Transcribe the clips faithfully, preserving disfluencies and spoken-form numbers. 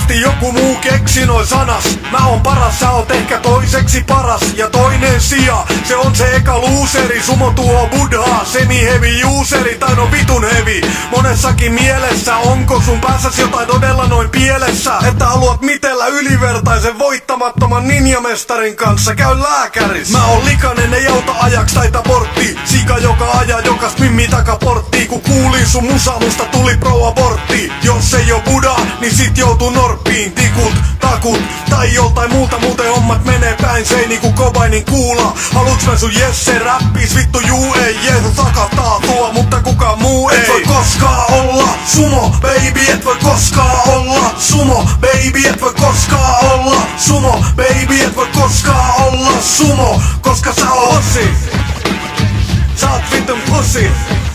Varmasti joku muu keksi noin sanas. Mä oon paras, sä oot ehkä toiseksi paras. Ja toinen sija, se on se eka luuseri. Sumo tuo buddhaa, semi-hevi juuseri. Tai no vitun hevi, monessakin mielessä. Onko sun päässäs jotain todella noin pielessä? Että haluat mitellä ylivertaisen voittamattoman ninjamestarin kanssa? Käy lääkäris. Mä oon likainen, ei auta ajaks taita portti. Sika joka ajaa jokas mimmi takaporttii. Kun kuulin sun musa, musta tuli pro-abortti. Jos ei oo buddha, niin sit joutuu norppiin. Tikut, takut tai joltain muuta, muuten hommat menee päin seini ku Cobainin kuula. Haluuks mä sun Jesse räppis? Vittu juu ei, Jeesus sakattaa tuo, mutta kukaan muu ei. Et voi koskaan olla sumo, baby, et voi koskaan olla sumo, baby, et voi koskaan olla sumo, baby, et voi koskaan olla sumo, koska sä oot pussy. Sä oot vitun pussy.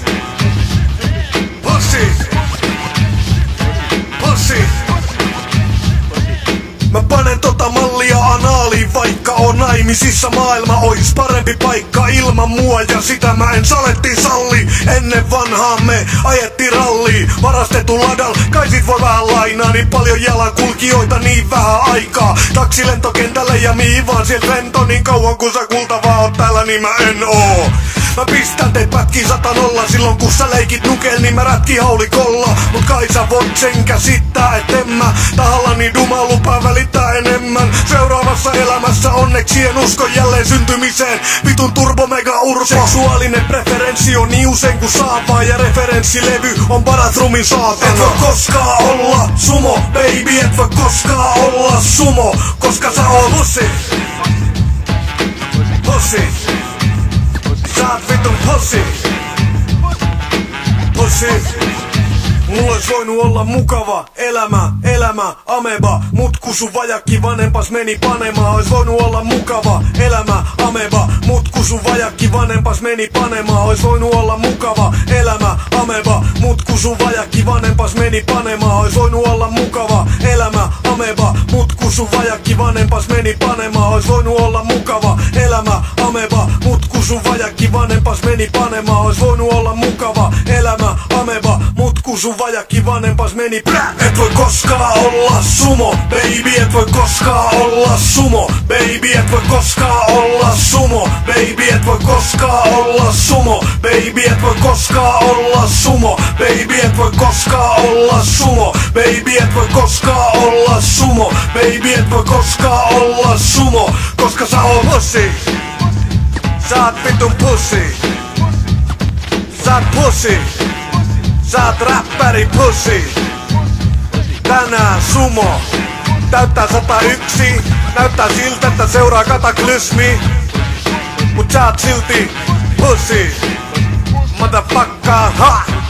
Pussy. Pussy. Mä panen tota mallia anaaliin, vaikka on naimisissa. Maailma ois parempi paikka ilman mua, ja sitä mä en saletti salli. Ennen vanhaa me ajettiin ralliin varastettu ladal. Kai sit voi vähän lainaa, niin paljon jalankulkijoita, niin vähän aikaa. Taksi lentokentälle ja mihin vaan sieltä lento. Niin kauan kun sä kultavaa oot täällä, niin mä en oo. Mä pistän teet pätkiin sata nolla. Silloin kun sä leikit nukel, niin mä rätkin haulikolla. Mut kai sä voit sen käsittää, et en mä tahallani duma lupaa välittää enemmän. Seuraavassa elämässä onneksi en usko jälleen syntymiseen. Vitun turbo mega urpo. Seksuaalinen preferenssi on niin usein kuin saapaa. Ja referenssilevy on Baratrumin saatana. Et voi koskaan olla sumo, baby, et voi koskaan olla sumo, koska sä oot pussy. Pussy. Sä oot vitun pussy. Pussy. Mulla ois voinut olla mukava elämä, elämä, ameba. Mut ku sun vajakki vanhempas meni panemaan. Ois voinut olla mukava elämä, ameba. Mut ku sun vajakki vanhempas meni panemaan. Ois voinut olla mukava elämä, ameba. Mut ku sun vajakki vanhempas meni panemaan. Ois voinut olla mukava elämä, ameba. Mut ku sun vajakki vanhempas meni panemaan. Ois voinut olla mukava elämä, ameba. Mut ku sun vajakki vanhempas meni panemaan. Ois voinut olla mukava elämä, ameba. Mut ku sun vajakki vanhempas meni plää. Et voi koskaan olla sumo, baby, et voi koskaan olla sumo, baby, et voi koskaan olla sumo, baby, et voi koskaan olla sumo, baby, et voi koskaan olla sumo, baby, et voi koskaan olla sumo, baby, et voi koskaan olla sumo, baby, et voi koskaan olla sumo, koska sä oot pussy. Sä oot vitun pussy. Sä oot pussy. Sä oot räppäri pussy. Tänään sumo täyttää sata yksi. Näyttää siltä, että seuraa kataklysmi. Mut sä oot silti pussy. Motherfucker, ha!